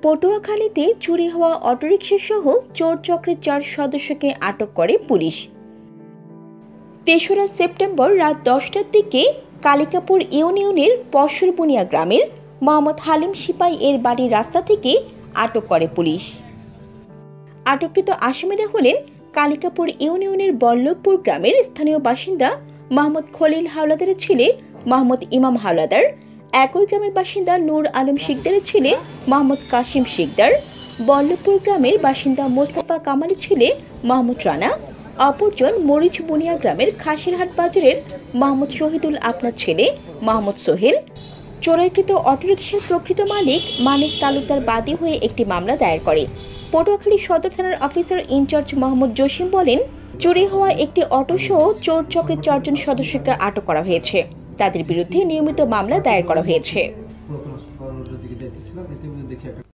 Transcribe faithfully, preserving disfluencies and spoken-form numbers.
পটুয়াখালীতে চুরি হওয়া অটোরিকশা সহ চোর চক্রের চার সদস্যকে আটক করে পুলিশ। তেসরা সেপ্টেম্বর রাত দশটার দিকে কালিকাপুর ইউনিয়নের পশরবুনিয়া গ্রামের মোহাম্মদ হালিম সিপাই এর বাড়ির রাস্তা থেকে আটক করে পুলিশ। আটককৃত আসামিরা হলেন কালিকাপুর ইউনিয়নের বল্লভপুর গ্রামের স্থানীয় বাসিন্দা মোহাম্মদ খলিল হাওলাদারের ছেলে মোহাম্মদ ইমাম হাওলাদার, একই গ্রামের বাসিন্দা নূর আলম শিকদারের ছেলে মোহাম্মদ কাশিম শিকদার, বল্লভপুর গ্রামের বাসিন্দা মোস্তফা কামালের ছেলে মোহাম্মদ রানা, অপরজন মরিচ বুনিয়া গ্রামের খাসিরহাট বাজারের মোহাম্মদ শহীদুল আপনার ছেলে মোহাম্মদ সোহেল। চোরাইকৃত অটোরিকশার প্রকৃত মালিক মানিক তালুকদার বাদী হয়ে একটি মামলা দায়ের করে। পটুয়াখালী সদর থানার অফিসার ইনচার্জ মোহাম্মদ জসিম বলেন, চুরি হওয়া একটি অটো সহ চোর চক্রের চারজন সদস্যকে আটক করা হয়েছে। তাদের বিরুদ্ধে নিয়মিত মামলা দায়ের করা হয়েছে।